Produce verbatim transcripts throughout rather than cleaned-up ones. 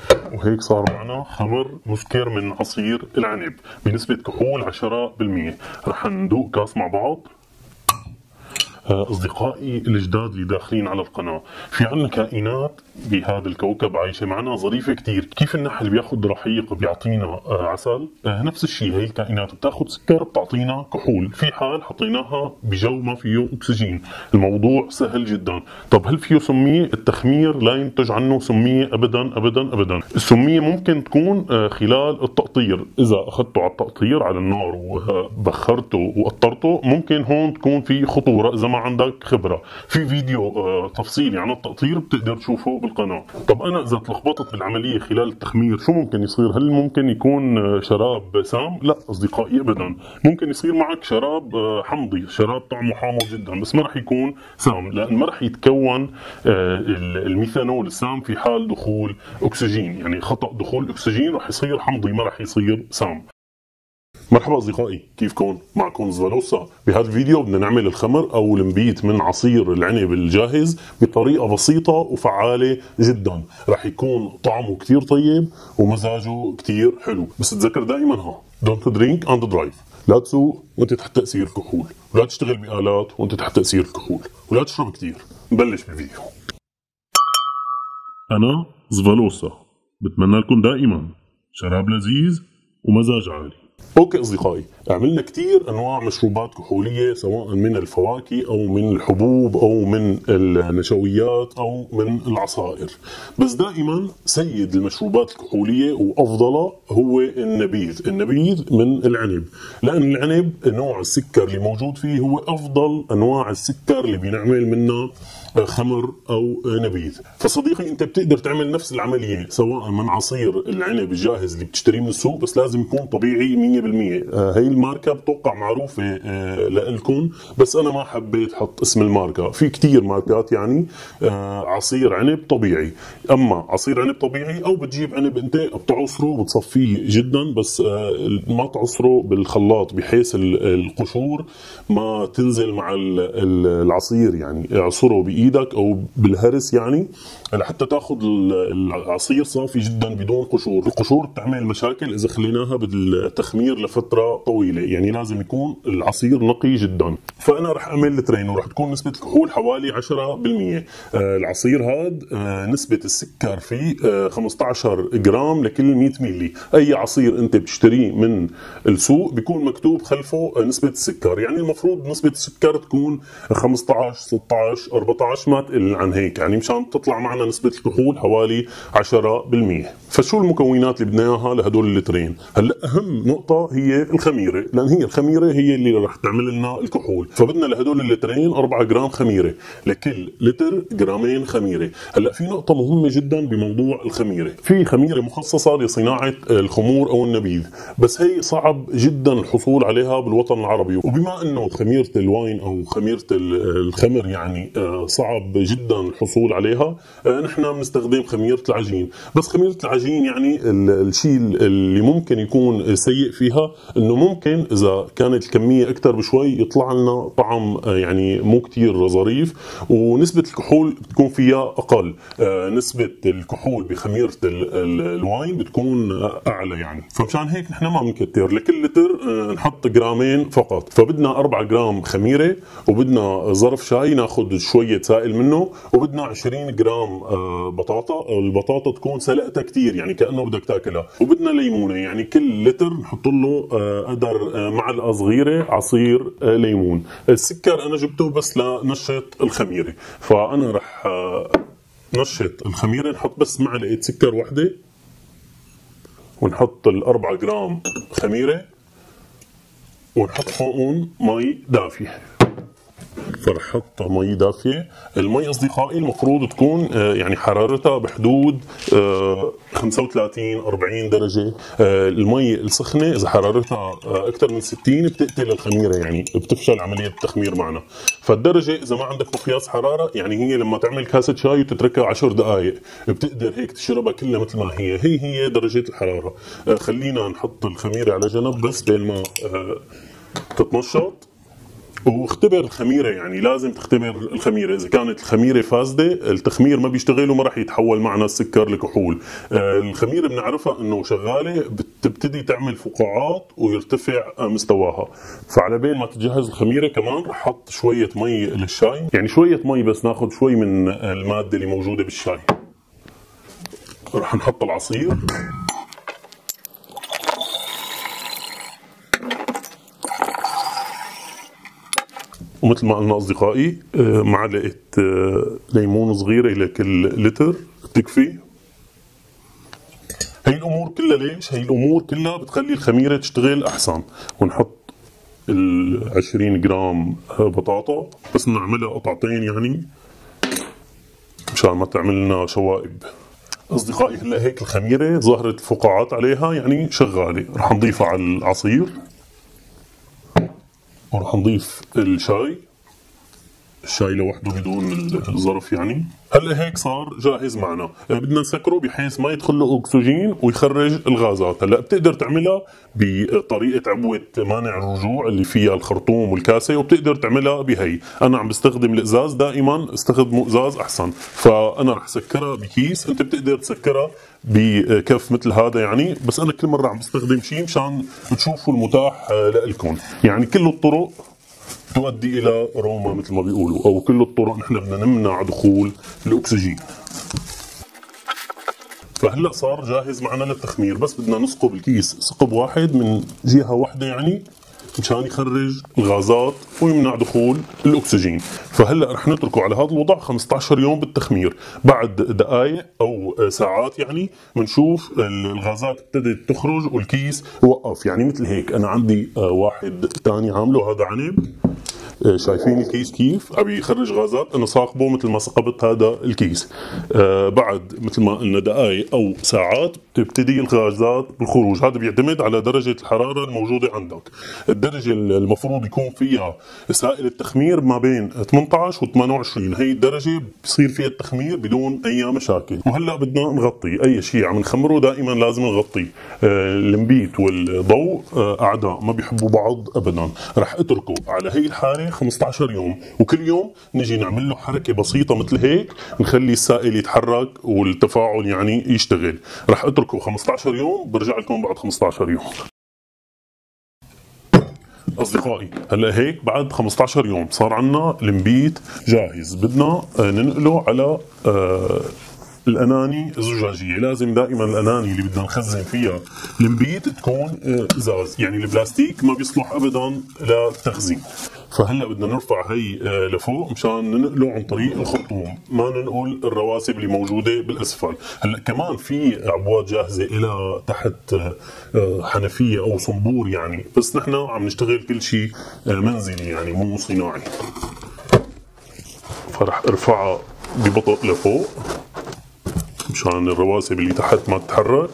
وهيك صار معنا خمر مسكر من عصير العنب بنسبة كحول عشرة بالمية. رح ندوق كاس مع بعض. أصدقائي الجداد اللي داخلين على القناة، في عنا كائنات بهذا الكوكب عايشة معنا ظريفة كتير. كيف النحل بياخد رحيق بيعطينا عسل، نفس الشيء هي الكائنات بتاخد سكر بتعطينا كحول، في حال حطيناها بجو ما فيه أكسجين. الموضوع سهل جدا. طب هل فيه سمية؟ التخمير لا ينتج عنه سمية أبدا أبدا أبدا. السمية ممكن تكون خلال التقطير، إذا أخذته على التقطير على النار وبخرته وقطرته ممكن هون تكون في خطورة إذا ما عندك خبرة. في فيديو آه تفصيلي عن التقطير بتقدر تشوفه بالقناة. طب أنا إذا تلخبطت بالعملية خلال التخمير شو ممكن يصير؟ هل ممكن يكون آه شراب سام؟ لا أصدقائي أبدا. ممكن يصير معك شراب آه حمضي، شراب طعمه حامض جدا، بس ما رح يكون سام، لأن ما رح يتكون آه الميثانول السام في حال دخول أكسجين، يعني خطأ دخول أكسجين رح يصير حمضي ما رح يصير سام. مرحبا أصدقائي، كيفكم؟ معكم زفالوسا. بهذا الفيديو بدنا نعمل الخمر أو المبيت من عصير العنب الجاهز بطريقة بسيطة وفعالة جدا. رح يكون طعمه كتير طيب ومزاجه كتير حلو، بس تذكر دائما ها don't drink and drive. لا تسوق وانت تحت تأثير الكحول، ولا تشتغل بآلات وانت تحت تأثير الكحول، ولا تشرب كتير. نبلش بالفيديو. أنا زفالوسا، بتمنى لكم دائما شراب لذيذ ومزاج عالي. اوكي اصدقائي، عملنا كثير انواع مشروبات كحوليه سواء من الفواكه او من الحبوب او من النشويات او من العصائر، بس دائما سيد المشروبات الكحوليه وافضلها هو النبيذ، النبيذ من العنب، لان العنب نوع السكر اللي موجود فيه هو افضل انواع السكر اللي بنعمل منه خمر او نبيذ. فصديقي انت بتقدر تعمل نفس العمليه سواء من عصير العنب الجاهز اللي بتشتريه من السوق، بس لازم يكون طبيعي مية بالمية. آه هي الماركه بتوقع معروفه آه لكم، بس انا ما حبيت احط اسم الماركه. في كتير ماركات يعني آه عصير عنب طبيعي، اما عصير عنب طبيعي او بتجيب عنب انت بتعصره وبتصفيه جدا، بس آه ما تعصره بالخلاط بحيث القشور ما تنزل مع العصير، يعني اعصره بايدك او بالهرس يعني لحتى تاخذ العصير صافي جدا بدون قشور. القشور بتعمل مشاكل اذا خليناها بالتخمير لفتره طويله، يعني لازم يكون العصير نقي جدا. فانا رح اعمل لترين ورح تكون نسبه الكحول حوالي عشرة بالمية. آه العصير هاد آه نسبه السكر فيه آه خمسة عشر جرام لكل مية ميلي. اي عصير انت بتشتريه من السوق بيكون مكتوب خلفه نسبه السكر، يعني المفروض نسبه السكر تكون خمسة عشر ستة عشر أربعة عشر ما تقل عن هيك، يعني مشان تطلع معنا نسبة الكحول حوالي عشرة بالمية. فشو المكونات اللي بدنا اياها لهدول اللترين؟ هلا اهم نقطة هي الخميرة، لان هي الخميرة هي اللي رح تعمل لنا الكحول. فبدنا لهدول اللترين أربعة جرام خميرة، لكل لتر جرامين خميرة. هلا في نقطة مهمة جدا بموضوع الخميرة، في خميرة مخصصة لصناعة الخمور او النبيذ، بس هي صعب جدا الحصول عليها بالوطن العربي. وبما انه خميرة الواين او خميرة الخمر يعني صعب جدا الحصول عليها، نحن بنستخدم خميرة العجين. بس خميرة العجين يعني الشيء اللي ممكن يكون سيء فيها انه ممكن اذا كانت الكمية اكثر بشوي يطلع لنا طعم يعني مو كتير ظريف، ونسبة الكحول بتكون فيها اقل. نسبة الكحول بخميرة الواين بتكون اعلى يعني، فمشان هيك نحن ما بنكتر، لكل لتر نحط جرامين فقط. فبدنا أربعة جرام خميرة، وبدنا ظرف شاي ناخذ شوية سائل منه، وبدنا عشرين جرام بطاطا. البطاطا تكون سلقتها كتير يعني كأنه بدك تاكلها، وبدنا ليمونة، يعني كل لتر نحط له قدر معلقة صغيرة عصير ليمون. السكر أنا جبته بس لنشط الخميرة، فأنا رح نشط الخميرة، نحط بس معلقة سكر واحدة، ونحط الأربعة جرام خميرة، ونحط فوقهم مي دافية. فرح احط مي دافيه. المي اصدقائي المفروض تكون يعني حرارتها بحدود خمسة وثلاثين أربعين درجه. المي السخنه اذا حرارتها اكثر من ستين بتقتل الخميره، يعني بتفشل عمليه التخمير معنا. فالدرجه اذا ما عندك مقياس حراره، يعني هي لما تعمل كاسه شاي وتتركها عشر دقائق بتقدر هيك تشربها كلها مثل ما هي، هي هي درجه الحراره. خلينا نحط الخميره على جنب بس بين ما تتنشط. واختبر الخميره، يعني لازم تختبر الخميره، اذا كانت الخميره فاسده التخمير ما بيشتغل وما راح يتحول معنا السكر لكحول. آه الخميره بنعرفها انه شغاله بتبتدي تعمل فقاعات ويرتفع مستواها، فعلى بين ما تجهز الخميره كمان رح احط شويه مي للشاي، يعني شويه مي بس ناخذ شوي من الماده اللي موجوده بالشاي. رح نحط العصير، ومثل ما قلنا أصدقائي معلقة ليمون صغيرة لكل لتر تكفي. هي الأمور كلها ليش؟ هي الأمور كلها بتخلي الخميرة تشتغل أحسن. ونحط ال عشرين جرام بطاطا، بس نعملها قطعتين يعني مشان ما تعمل لنا شوائب. أصدقائي هلا هيك الخميرة ظهرت الفقاعات عليها يعني شغالة. رح نضيفها على العصير ورح نضيف الشاي، الشاي لوحده بدون الظرف يعني. هلا هيك صار جاهز معنا، بدنا نسكره بحيث ما يدخل له اكسجين ويخرج الغازات. هلا بتقدر تعملها بطريقه عبوه مانع الرجوع اللي فيها الخرطوم والكاسه، وبتقدر تعملها بهي. انا عم بستخدم الازاز، دائما استخدموا ازاز احسن، فانا رح سكرها بكيس. انت بتقدر تسكرها بكف مثل هذا يعني، بس انا كل مره عم بستخدم شيء مشان تشوفوا المتاح لكم. يعني كل الطرق تؤدي الى روما مثل ما بيقولوا، او كل الطرق نحن بدنا نمنع دخول الاكسجين. فهلا صار جاهز معنا للتخمير، بس بدنا نثقب الكيس ثقب واحد من جهه واحده يعني مشان يخرج الغازات ويمنع دخول الاكسجين. فهلا رح نتركه على هذا الوضع خمسة عشر يوم بالتخمير. بعد دقائق او ساعات يعني بنشوف الغازات ابتدت تخرج والكيس وقف. يعني مثل هيك انا عندي واحد ثاني عامله هذا عنب، شايفين الكيس كيف عم يخرج غازات، انا صاقبه مثل ما ثقبت هذا الكيس. آه بعد مثل ما قلنا دقائق او ساعات بتبتدي الغازات بالخروج. هذا بيعتمد على درجه الحراره الموجوده عندك. الدرجه المفروض يكون فيها سائل التخمير ما بين ثمانية عشر و ثمانية وعشرين، هي الدرجه بصير فيها التخمير بدون اي مشاكل. وهلا بدنا نغطي اي شيء عم نخمره، دائما لازم نغطيه. آه المبيت والضوء آه اعداء ما بيحبوا بعض ابدا. رح اتركه على هي الحاله خمسة عشر يوم، وكل يوم نجي نعمل له حركه بسيطه مثل هيك، نخلي السائل يتحرك والتفاعل يعني يشتغل. رح اتركه خمسة عشر يوم، برجع لكم بعد خمسة عشر يوم. اصدقائي هلا هيك بعد خمسة عشر يوم صار عنا المبيت جاهز. بدنا ننقله على آه الاناني الزجاجيه. لازم دائما الاناني اللي بدنا نخزن فيها المبيت تكون ازاز، يعني البلاستيك ما بيصلح ابدا للتخزين. فهلا بدنا نرفع هي لفوق مشان ننقله عن طريق الخرطوم، ما ننقل الرواسب اللي موجوده بالاسفل. هلا كمان في عبوات جاهزه الى تحت حنفيه او صنبور يعني، بس نحن عم نشتغل كل شيء منزلي يعني مو صناعي. فرح ارفعها ببطء لفوق مشان الرواسب اللي تحت ما تتحرك.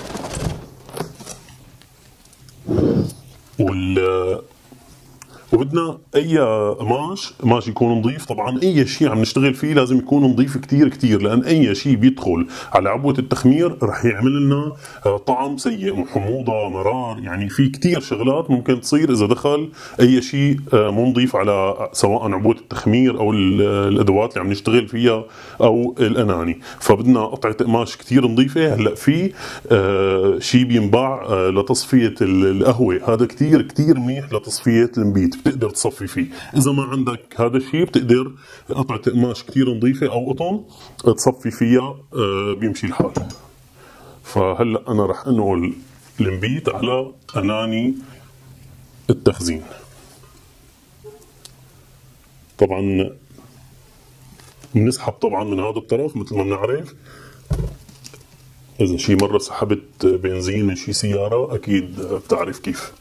وال وبدنا اي قماش قماش يكون نظيف. طبعا اي شيء عم نشتغل فيه لازم يكون نظيف كثير كثير، لان اي شيء بيدخل على عبوه التخمير رح يعمل لنا طعم سيء، حموضه، مرار، يعني في كثير شغلات ممكن تصير اذا دخل اي شيء مو نظيف على سواء عبوه التخمير او الادوات اللي عم نشتغل فيها او الاناني. فبدنا قطعه قماش كثير نظيفه. هلا في شيء بينباع لتصفيه القهوه، هذا كثير كثير منيح لتصفيه المبيت، بتقدر تصفي فيه. اذا ما عندك هذا الشيء بتقدر قطعه قماش كثير نظيفه او قطن تصفي فيها بيمشي الحال. فهلا انا رح انقل المبيت على اناني التخزين. طبعا بنسحب طبعا من هذا الطرف مثل ما بنعرف. اذا شي مره سحبت بنزين من شي سياره اكيد بتعرف كيف.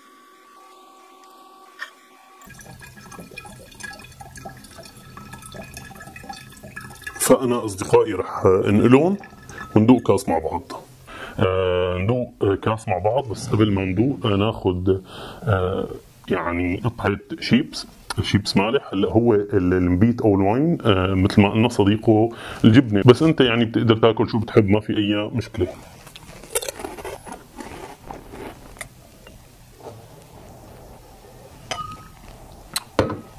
فأنا أصدقائي رح انقلهم وندوق كاس مع بعض. آه ندوق كاس مع بعض، بس قبل ما ندوق ناخذ آه يعني قطعة شيبس شيبس مالح. هلا هو المبيت او الواين آه مثل ما قلنا صديقه الجبنة، بس انت يعني بتقدر تاكل شو بتحب، ما في اي مشكلة.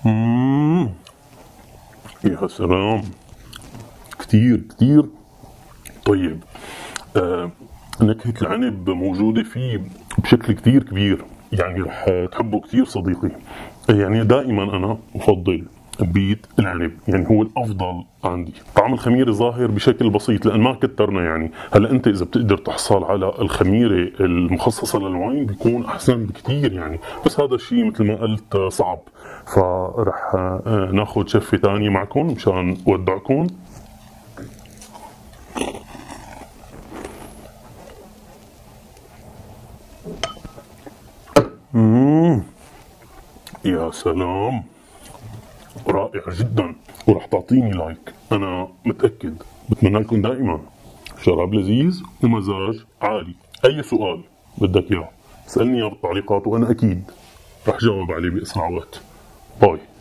مم. يا سلام، كتير كتير طيب. آه نكهة العنب موجودة فيه بشكل كتير كبير، يعني رح تحبه كتير صديقي. يعني دائما أنا أفضل بيت العنب، يعني هو الأفضل عندي. طعم الخميرة ظاهر بشكل بسيط لأن ما كترنا. يعني هلا أنت إذا بتقدر تحصل على الخميرة المخصصة للواين بيكون أحسن بكتير يعني، بس هذا الشيء مثل ما قلت صعب. فرح ناخذ شفة ثانية معكم مشان ودعكم. مم. يا سلام، رائع جدا، ورح تعطيني لايك أنا متأكد. بتمنى لكم دائما شراب لذيذ ومزاج عالي. أي سؤال بدك إياه اسألني إياه بالتعليقات وأنا أكيد رح جاوب عليه بأسرع وقت. باي.